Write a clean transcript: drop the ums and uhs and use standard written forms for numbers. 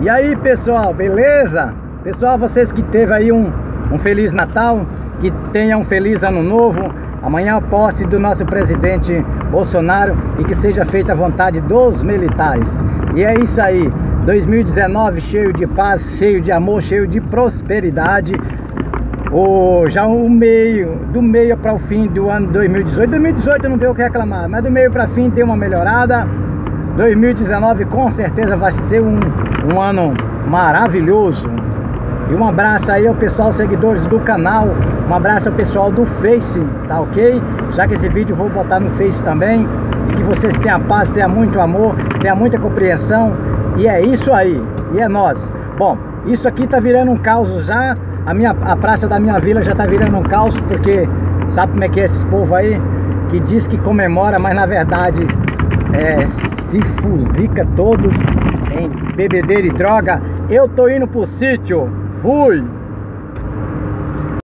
E aí, pessoal, beleza? Pessoal, vocês que teve aí um Feliz Natal, que tenham um Feliz Ano Novo. Amanhã a posse do nosso presidente Bolsonaro e que seja feita a vontade dos militares. E é isso aí, 2019 cheio de paz, cheio de amor, cheio de prosperidade. Já do meio para o fim do ano 2018 não deu o que reclamar, mas do meio para fim deu uma melhorada. 2019 com certeza vai ser um ano maravilhoso. E um abraço aí ao pessoal, seguidores do canal. Um abraço ao pessoal do Face, tá ok? Já que esse vídeo eu vou botar no Face também. E que vocês tenham paz, tenham muito amor, tenham muita compreensão. E é isso aí, e é nós. Bom, isso aqui tá virando um caos já. A praça da minha vila já tá virando um caos, porque sabe como é que é esses povos aí? Que diz que comemora, mas na verdade se fuzica todos em bebedeira e droga. Eu tô indo pro sítio. Fui!